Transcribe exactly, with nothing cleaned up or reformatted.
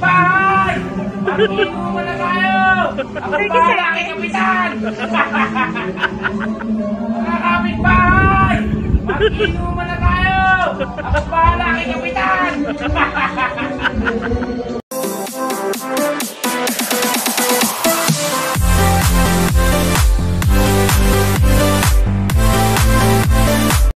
kapitbahay! Mag-inuman na tayo! Ako bahala kay kapitan! Mga kapitbahay! Mag-inuman na tayo! Ako bahala kay kapitan!